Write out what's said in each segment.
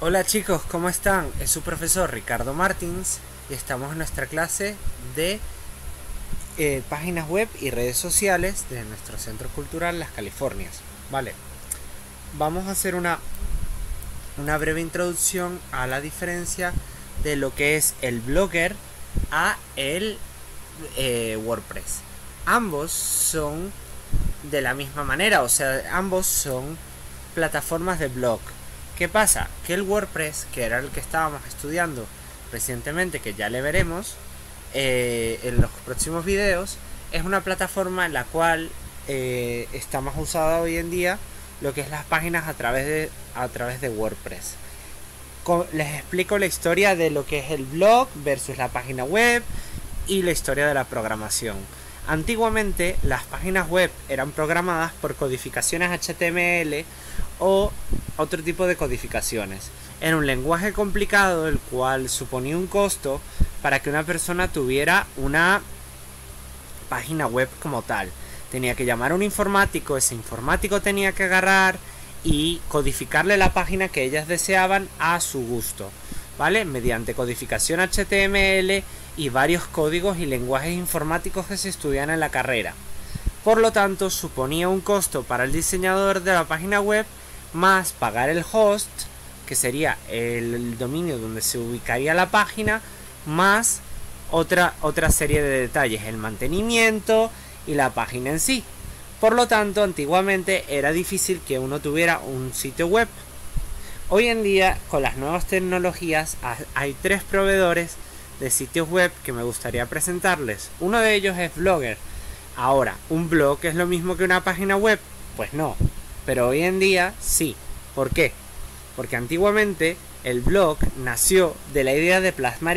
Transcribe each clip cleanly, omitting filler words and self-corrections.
Hola chicos, ¿cómo están? Es su profesor Ricardo Martins y estamos en nuestra clase de páginas web y redes sociales de nuestro Centro Cultural Las Californias. Vale, vamos a hacer una breve introducción a la diferencia de lo que es el Blogger a el WordPress. Ambos son de la misma manera, o sea, ambos son plataformas de blog. ¿Qué pasa? Que el WordPress, que era el que estábamos estudiando recientemente, que ya le veremos en los próximos videos, es una plataforma en la cual está más usada hoy en día lo que es las páginas a través de WordPress. Les explico la historia de lo que es el blog versus la página web y la historia de la programación. Antiguamente las páginas web eran programadas por codificaciones HTML o otro tipo de codificaciones. Era un lenguaje complicado, el cual suponía un costo para que una persona tuviera una página web como tal. Tenía que llamar a un informático, ese informático tenía que agarrar y codificarle la página que ellas deseaban a su gusto, ¿vale? Mediante codificación HTML y varios códigos y lenguajes informáticos que se estudian en la carrera. Por lo tanto, suponía un costo para el diseñador de la página web más pagar el host, que sería el dominio donde se ubicaría la página, más otra serie de detalles, el mantenimiento y la página en sí. Por lo tanto, antiguamente era difícil que uno tuviera un sitio web. Hoy en día, con las nuevas tecnologías, hay 3 proveedores de sitios web que me gustaría presentarles. Uno de ellos es Blogger. Ahora, ¿un blog es lo mismo que una página web? Pues no, pero hoy en día sí. ¿Por qué? Porque antiguamente el blog nació de la idea de plasmar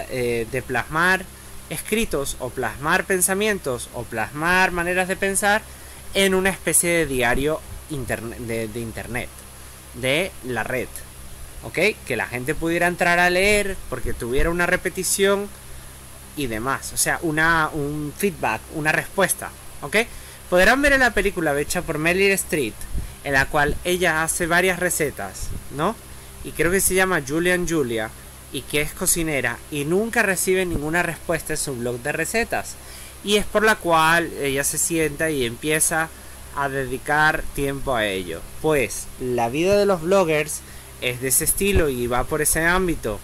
plasmar escritos o plasmar pensamientos o plasmar maneras de pensar en una especie de diario de internet, de la red, ¿ok? Que la gente pudiera entrar a leer porque tuviera una repetición y demás, o sea, un feedback, una respuesta, ¿ok? Podrán ver en la película hecha por Meryl Streep, en la cual ella hace varias recetas, ¿no? Y creo que se llama Julia, y que es cocinera, y nunca recibe ninguna respuesta en su blog de recetas. Y es por la cual ella se sienta y empieza a dedicar tiempo a ello. Pues la vida de los bloggers es de ese estilo y va por ese ámbito.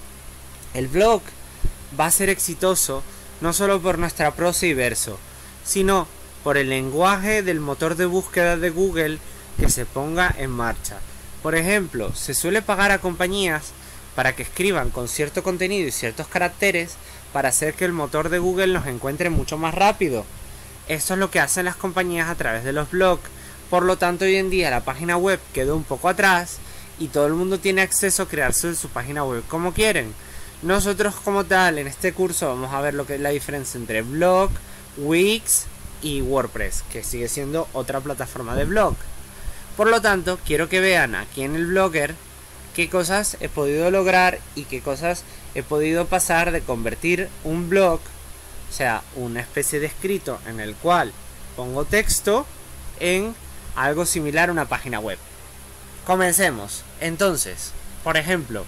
El blog va a ser exitoso no solo por nuestra prosa y verso, sino por el lenguaje del motor de búsqueda de Google que se ponga en marcha. Por ejemplo, se suele pagar a compañías para que escriban con cierto contenido y ciertos caracteres para hacer que el motor de Google los encuentre mucho más rápido. Esto es lo que hacen las compañías a través de los blogs. Por lo tanto, hoy en día la página web quedó un poco atrás y todo el mundo tiene acceso a crearse su página web como quieren. Nosotros como tal en este curso vamos a ver lo que es la diferencia entre blog, Wix y WordPress, que sigue siendo otra plataforma de blog. Por lo tanto, quiero que vean aquí en el Blogger qué cosas he podido lograr y qué cosas he podido pasar de convertir un blog, o sea, una especie de escrito en el cual pongo texto, en algo similar a una página web. Comencemos. Entonces, por ejemplo,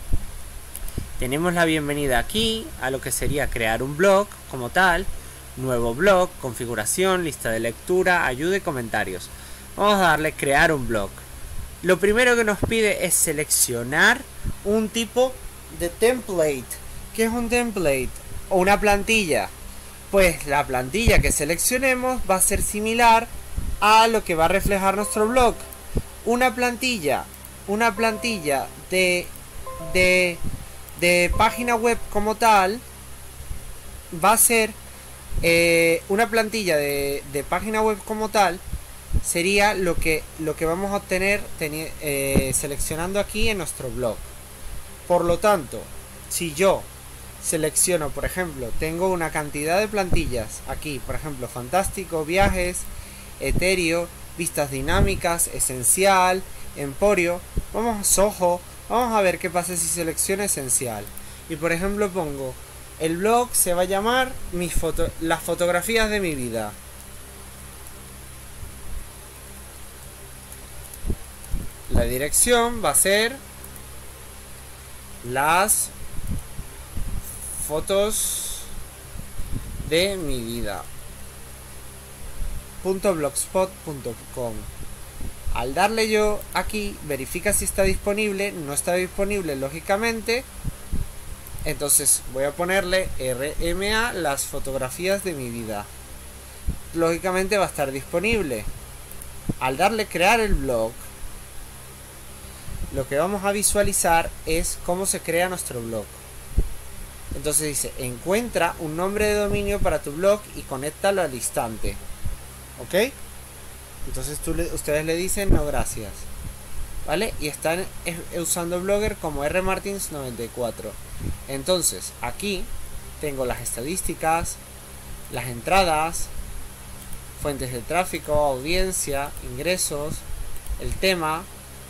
tenemos la bienvenida aquí a lo que sería crear un blog como tal, nuevo blog, configuración, lista de lectura, ayuda y comentarios. Vamos a darle crear un blog. Lo primero que nos pide es seleccionar un tipo de template. ¿Qué es un template? O una plantilla. Pues la plantilla que seleccionemos va a ser similar a lo que va a reflejar nuestro blog. Una plantilla de página web como tal va a ser una plantilla de página web como tal sería lo que vamos a obtener seleccionando aquí en nuestro blog. Por lo tanto, si yo selecciono, por ejemplo, tengo una cantidad de plantillas aquí, por ejemplo, fantástico, viajes, etéreo, vistas dinámicas, esencial, emporio, vamos a Soho, vamos a ver qué pasa si selecciono esencial. Y por ejemplo pongo, el blog se va a llamar las fotografías de mi vida. La dirección va a ser las fotos de mi vida .blogspot.com. Al darle yo aquí, verifica si está disponible. No está disponible, lógicamente. Entonces voy a ponerle RMA las fotografías de mi vida. Lógicamente va a estar disponible. Al darle crear el blog, lo que vamos a visualizar es cómo se crea nuestro blog. Entonces dice, encuentra un nombre de dominio para tu blog y conéctalo al instante. ¿Ok? Entonces ustedes le dicen no gracias. ¿Vale? Y están usando Blogger como rmartins94. Entonces aquí tengo las estadísticas, las entradas, fuentes de tráfico, audiencia, ingresos, el tema.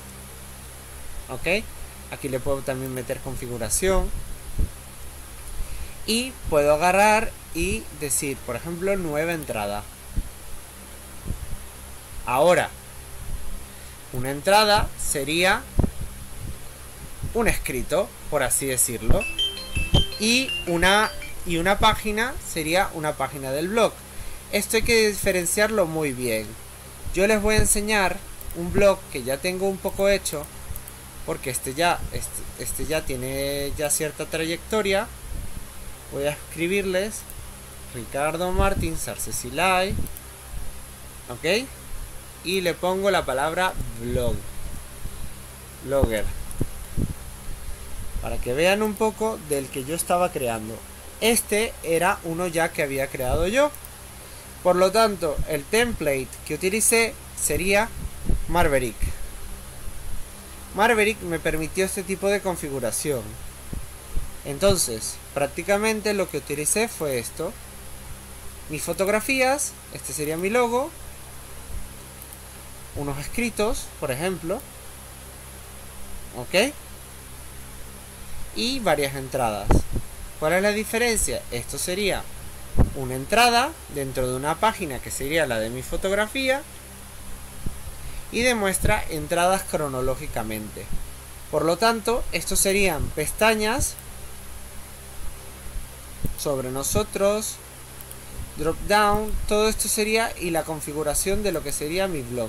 ¿Ok? Aquí le puedo también meter configuración. Y puedo agarrar y decir, por ejemplo, nueva entrada. Ahora, una entrada sería un escrito, por así decirlo. Y una página sería una página del blog. Esto hay que diferenciarlo muy bien. Yo les voy a enseñar un blog que ya tengo un poco hecho, porque este ya tiene ya cierta trayectoria. Voy a escribirles Ricardo Martins Arcesilay, ok, y le pongo la palabra blogger, para que vean un poco del que yo estaba creando. Este era uno ya que había creado yo, por lo tanto el template que utilicé sería Maverick. Maverick me permitió este tipo de configuración. Entonces, prácticamente lo que utilicé fue esto. Mis fotografías, este sería mi logo, unos escritos, por ejemplo, ok, y varias entradas. ¿Cuál es la diferencia? Esto sería una entrada dentro de una página que sería la de mi fotografía y demuestra entradas cronológicamente. Por lo tanto, estos serían pestañas sobre nosotros, drop down, todo esto sería y la configuración de lo que sería mi blog.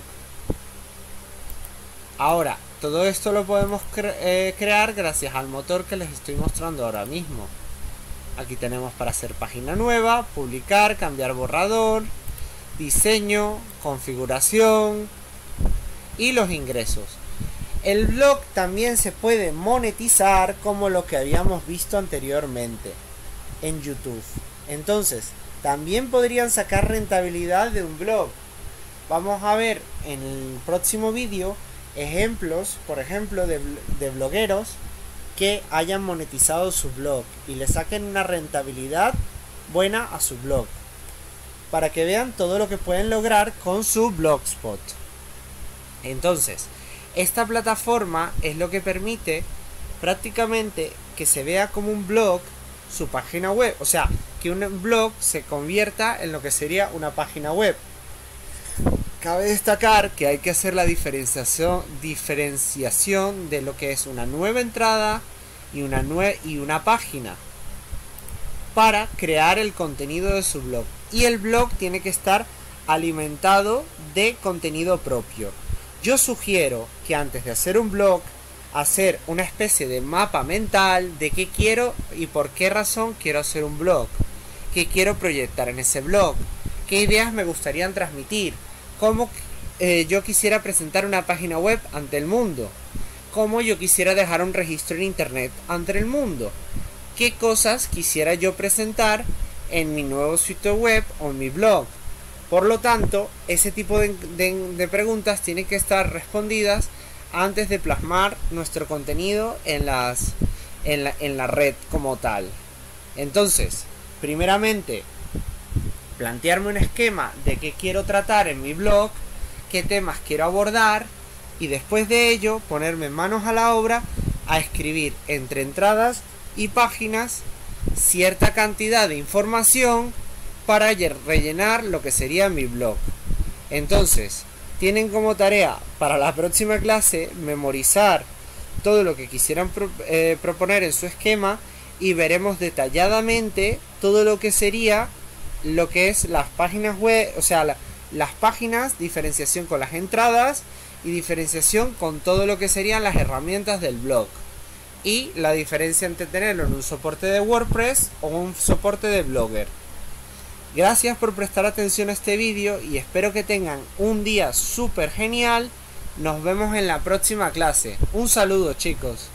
Ahora, todo esto lo podemos crear gracias al motor que les estoy mostrando ahora mismo. Aquí tenemos para hacer página nueva, publicar, cambiar borrador, diseño, configuración y los ingresos. El blog también se puede monetizar como lo que habíamos visto anteriormente en YouTube. Entonces, también podrían sacar rentabilidad de un blog. Vamos a ver en el próximo vídeo ejemplos, por ejemplo, de blogueros que hayan monetizado su blog y le saquen una rentabilidad buena a su blog, para que vean todo lo que pueden lograr con su Blogspot. Entonces, esta plataforma es lo que permite prácticamente que se vea como un blog su página web, o sea, que un blog se convierta en lo que sería una página web. Cabe destacar que hay que hacer la diferenciación de lo que es una nueva entrada y una página para crear el contenido de su blog. Y el blog tiene que estar alimentado de contenido propio. Yo sugiero que antes de hacer un blog, hacer una especie de mapa mental de qué quiero y por qué razón quiero hacer un blog, qué quiero proyectar en ese blog, qué ideas me gustarían transmitir, cómo yo quisiera presentar una página web ante el mundo, cómo yo quisiera dejar un registro en internet ante el mundo, qué cosas quisiera yo presentar en mi nuevo sitio web o en mi blog. Por lo tanto, ese tipo de preguntas tienen que estar respondidas antes de plasmar nuestro contenido en la red como tal. Entonces, primeramente, plantearme un esquema de qué quiero tratar en mi blog, qué temas quiero abordar, y después de ello ponerme manos a la obra a escribir entre entradas y páginas cierta cantidad de información para rellenar lo que sería mi blog. Entonces, tienen como tarea para la próxima clase memorizar todo lo que quisieran proponer en su esquema, y veremos detalladamente todo lo que sería lo que es las páginas web, o sea, las páginas, diferenciación con las entradas y diferenciación con todo lo que serían las herramientas del blog, y la diferencia entre tenerlo en un soporte de WordPress o un soporte de Blogger. Gracias por prestar atención a este vídeo y espero que tengan un día súper genial. Nos vemos en la próxima clase. Un saludo, chicos.